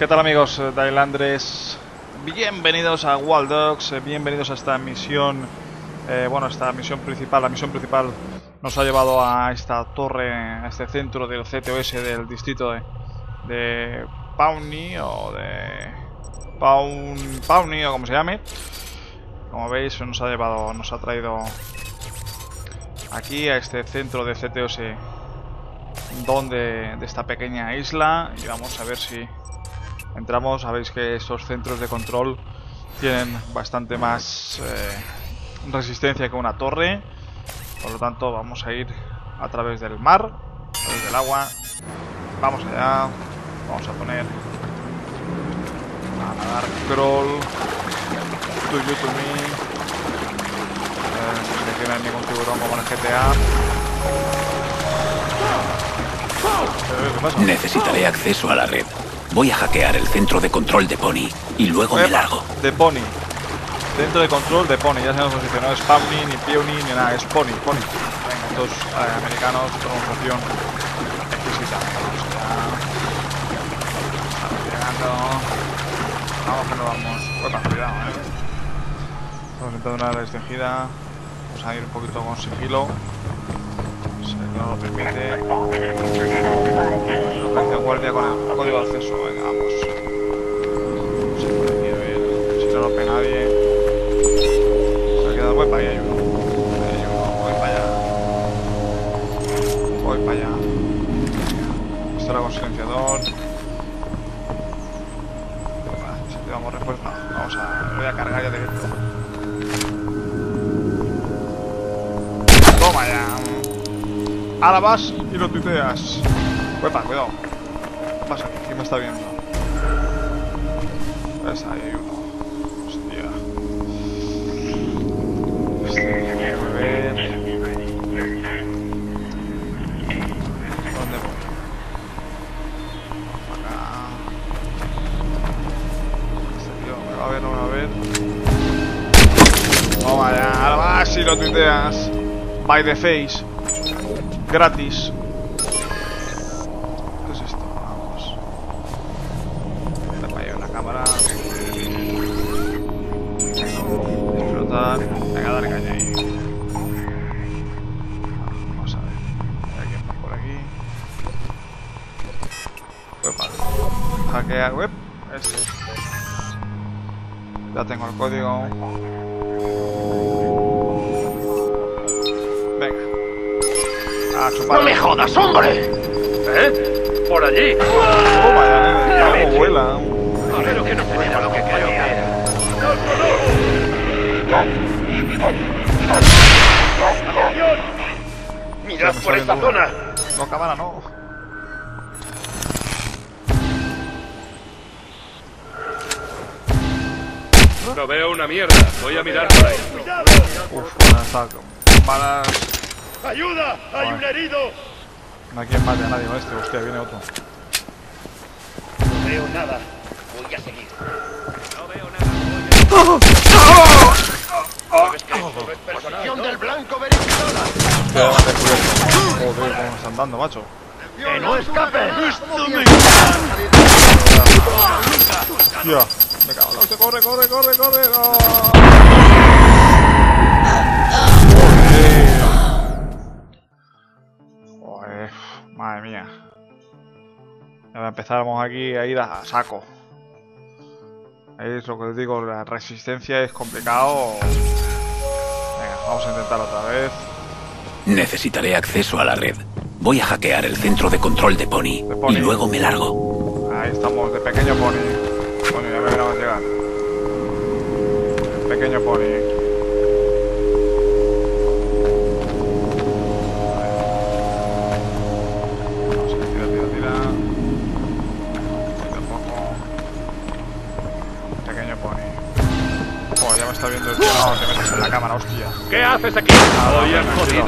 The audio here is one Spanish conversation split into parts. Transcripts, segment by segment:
¿Qué tal, amigos de Islandres? Bienvenidos a Wild Dogs, bienvenidos a esta misión. Bueno, esta misión principal, la misión principal nos ha llevado a esta torre, a este centro del CTOS del distrito de Pawnee o de Pawnee o como se llame. Como veis, nos ha traído aquí a este centro de CTOS de esta pequeña isla, y vamos a ver si entramos. Sabéis que estos centros de control tienen bastante más resistencia que una torre, por lo tanto vamos a ir a través del mar, a través del agua. Vamos allá, vamos a poner a nadar crawl, to you to me. Aquí no hay ningún tiburón como en el GTA. ¿Qué pasa? Necesitaré acceso a la red. Voy a hackear el centro de control de Pony y luego me largo. De Pony. Centro de control de Pony. Ya se nos dice, no es Pawnee, ni Pawnee, ni nada. Es Pony. Venga, estos americanos, pronunciación exquisita. Vamos llegando. Vamos que no vamos. Opa, cuidado, Estamos entrando en una restringida. Vamos a ir un poquito con sigilo. Si no lo permite. Operación guardia con el código de acceso. Venga, vamos. Vamos a ir por aquí a ver si no rompe nadie. Se ha quedado. Voy para allá, hay uno. Voy para allá. Voy para allá. Pistola con silenciador. Si llevamos refuerzo. Vamos a. Voy a cargar ya directo. Toma ya. Ahora vas y lo tuiteas. Uepa, cuidado. ¿Qué pasa? ¿Quién me está viendo? ¿Ves? Ahí hay uno. Hostia. Déjame ver. ¿Dónde voy? Acá. Este tío me va a ver, no me va a ver. Toma ya. Ahora vas y lo tuiteas. By the face. Gratis. ¿Qué es esto? Vamos. Está para allá la cámara. Disfrutar. Venga, dale caña ahí. Vamos a ver. Hay alguien más por aquí. Uepa. Hackear web. Este. Ya tengo el código. ¡No me jodas, hombre! ¿Eh? ¡Por allí! ¡Toma ya, nene! ¡Cómo vuela! Pero que no tenemos lo que creo que era. ¡Atención! ¡Mirad por esta zona! No, cámara, no. No veo una mierda. Voy a mirar por ahí. Uf, balas. ¡Ayuda! ¡Hay un herido! No hay quien mate a nadie con este. Hostia, viene otro. No veo nada. Voy a seguir. No veo nada. ¡Posición del blanco verificada! Joder, cómo me están dando, macho. ¡Que no escape! Hostia, me cago en la hostia. Corre. ¡No! Joder, madre mía. Ya empezamos aquí a ir a saco. Es lo que os digo, la resistencia es complicado. Venga, vamos a intentarlo otra vez. Necesitaré acceso a la red. Voy a hackear el centro de control de Pony y luego me largo. Ahí estamos, de pequeño Pony. Coño, ya me veremos llegar. El pequeño Pony. Tira. Pequeño Pony. Oh, ya me está viendo el tío. No, te metes en la cámara, hostia. ¿Qué haces aquí? Hoy han jodido.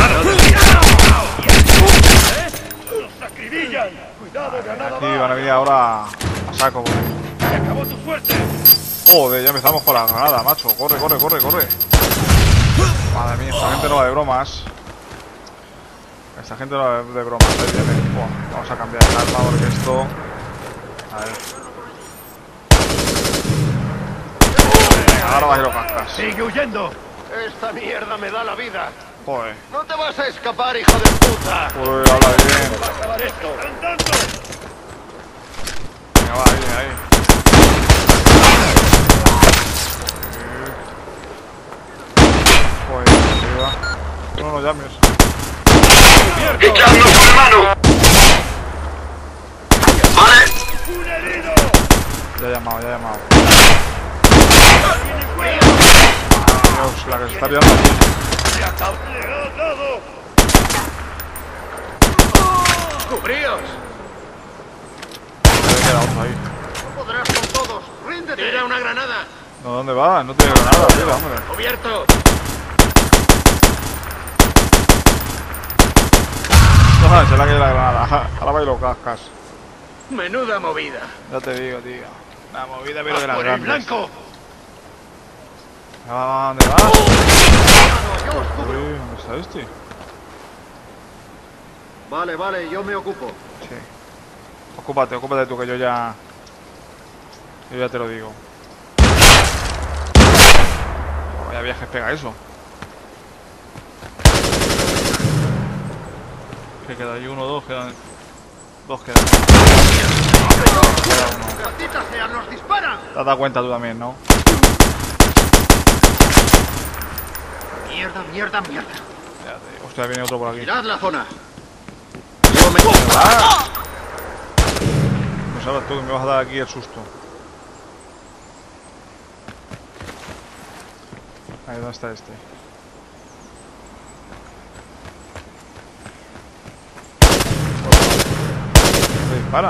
¡Nos acribillan! ¡Cuidado, granada! Aquí van a venir ahora a saco. ¡Se acabó tu suerte! Joder, ya empezamos con la granada, macho. Corre. Madre mía, esta gente no va de bromas. Esta gente no va de bromas. Ahí viene. Buah, vamos a cambiar el arma porque esto... A ver. Ahora vas y lo cascas. ¡Sigue huyendo! Esta mierda me da la vida. Joder. ¡No te vas a escapar, hijo de puta! Uy, habla bien. ¡Va a acabar esto! ¡Andando! Venga, va, ahí. Joder, arriba. No lo llames. ¡Echando por mano! ¡Vale! ¡Un herido! Ya he llamado. Dios, la que se está pillando aquí. ¡Le ha dado! ¡Cubríos! Me he quedado otro ahí. ¡No podrás con todos! ¡Ríndete! ¡Tira una granada! No, ¿dónde va? No te digo nada, tío, hombre. ¡Cubierto! No, se le ha caído la granada. Ahora va y lo cascas. ¡Menuda movida! Ya te digo, tío. La movida pero de las ¡Por el grandes. blanco! ¿Dónde vas? ¡Yo os Uy, cubro! ¿dónde está este? Vale, yo me ocupo. Sí. Ocúpate tú, que yo ya te lo digo. Vaya viajes pega eso. ¿Qué queda ahí? Uno, dos, quedan. Dos quedan. Queda uno. ¡Malditas sean, nos disparan! Te has dado cuenta tú también, ¿no? ¡Mierda! Ya te digo. Hostia, viene otro por aquí. ¡Mirad la zona! Yo me... No sabes tú que me vas a dar aquí el susto. Ahí, ¿dónde está este? ¿Me dispara?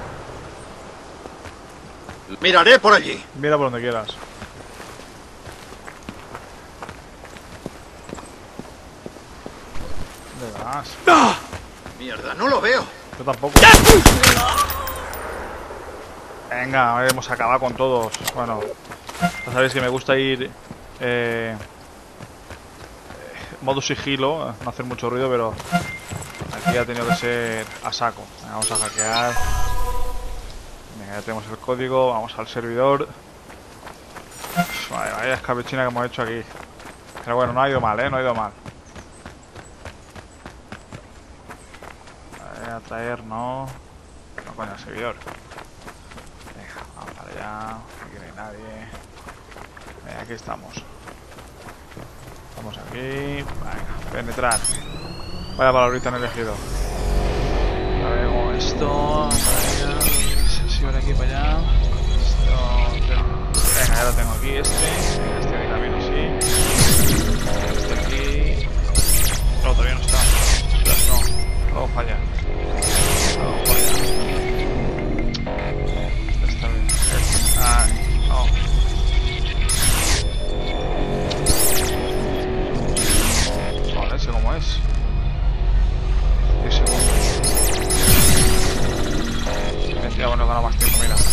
Miraré por allí. Mira por donde quieras. ¿Dónde vas? Mierda, no lo veo. Yo tampoco. Venga, hemos acabado con todos. Bueno, ya sabéis que me gusta ir modo sigilo, no hacer mucho ruido, pero aquí ha tenido que ser a saco. Venga, vamos a hackear. Venga, ya tenemos el código, vamos al servidor. Vaya escabechina que hemos hecho aquí. Pero bueno, no ha ido mal, no ha ido mal. A traer, no. No, coño, el servidor. Venga, vamos para allá. Aquí no hay nadie. Venga, aquí estamos. Estamos aquí. Venga, penetrar. Vaya palabrita han elegido. Luego esto. Para allá. Sesión aquí para allá. Esto. Venga, ya lo tengo aquí. Este de camino, sí. Este aquí. No, todavía no está. No, todo falla. Todo falla. Está bien. No. Vale, ese cómo es. 10 segundos. Ya bueno, gana más tiempo, mira.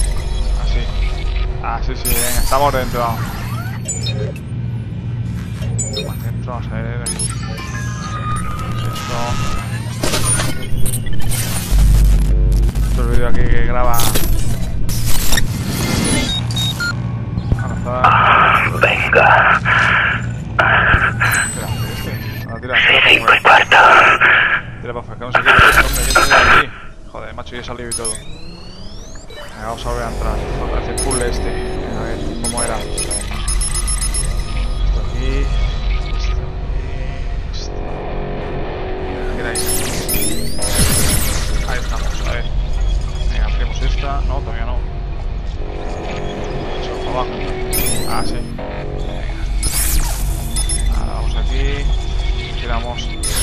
Así. Sí, venga, estamos dentro. Más dentro, vamos a ver. Esto es el vídeo aquí que graba. Venga. Tira para afuera. Tira para afuera, que no se quiere esto, hombre, que se queda aquí. Joder, macho, ya he salido y todo. Venga, vamos a volver a entrar. Otra vez el puzzle este. A ver, ¿cómo era? Esto aquí. Ahí estamos, a ver. Venga, abrimos esta. No, todavía no. Eso, para abajo. Ah, sí. Venga. Ahora vamos aquí. Tiramos.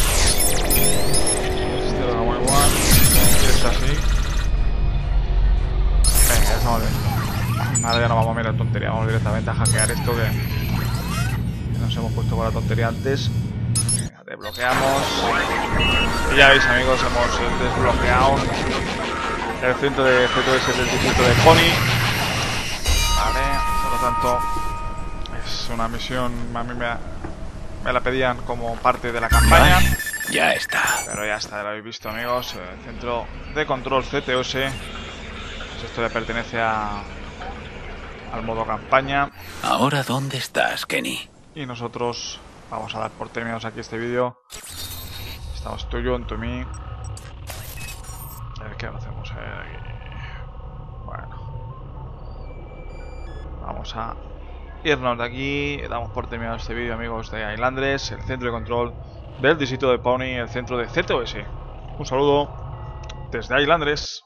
Este lo damos igual. Y este así. Venga, ya estamos bien. Ahora ya no vamos a mirar tontería. Vamos directamente a hackear esto que nos hemos puesto con la tontería antes. Venga, desbloqueamos. Y ya veis, amigos, hemos desbloqueado el centro de GTS del distrito de Pony. Vale, por lo tanto es una misión, a mí me la pedían como parte de la campaña. Ya está. Pero ya está, ya lo habéis visto, amigos. El centro de control CTOS. Pues esto le pertenece a al modo campaña. ¿Ahora dónde estás, Kenny? Y nosotros vamos a dar por terminados aquí este vídeo. Estamos tú, yo, en tu mí. A ver qué hacemos aquí. Bueno. Vamos a irnos de aquí. Damos por terminado este vídeo, amigos de Islanders, el centro de control del distrito de Pony, el centro de CTOS. Un saludo desde Islanders.